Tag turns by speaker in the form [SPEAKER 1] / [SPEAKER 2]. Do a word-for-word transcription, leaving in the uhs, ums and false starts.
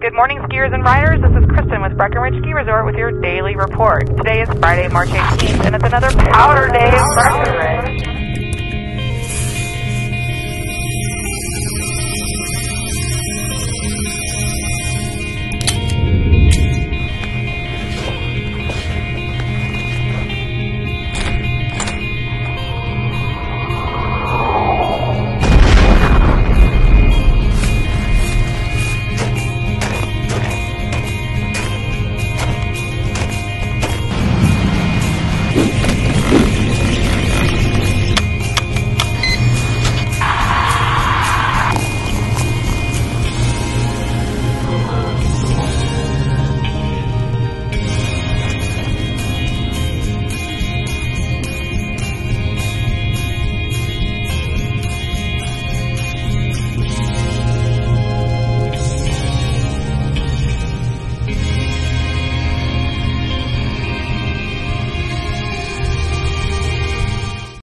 [SPEAKER 1] Good morning, skiers and riders. This is Kristen with Breckenridge Ski Resort with your daily report. Today is Friday, March eighteenth, and it's another powder day in Breckenridge.